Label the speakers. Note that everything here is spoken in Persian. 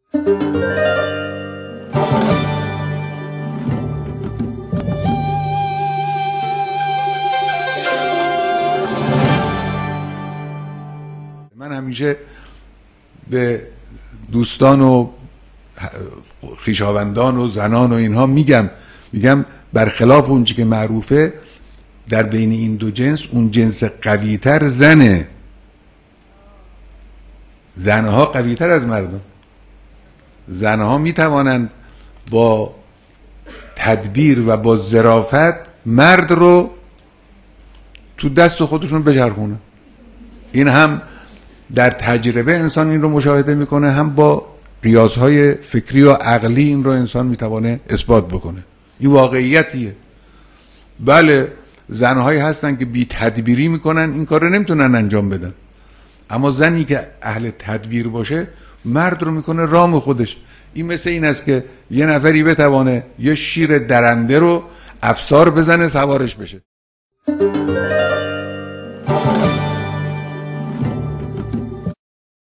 Speaker 1: من همیشه به دوستان و خویشاوندان و زنان و اینها میگم برخلاف اون چی که معروفه، در بین این دو جنس اون جنس قویتر زنه. زنها قویتر از مردم. زنها میتوانند با تدبیر و با ظرافت مرد رو تو دست خودشون بچرخونه. این هم در تجربه انسان این رو مشاهده میکنه، هم با قیاسهای فکری و عقلی این رو انسان میتوانه اثبات بکنه. این واقعیتیه. بله زنهایی هستن که بی تدبیری میکنن، این کار رو نمیتونن انجام بدن، اما زنی که اهل تدبیر باشه مرد رو میکنه رام خودش. این مثل این است که یه نفری بتوانه یه شیر درنده رو افسار بزنه سوارش بشه.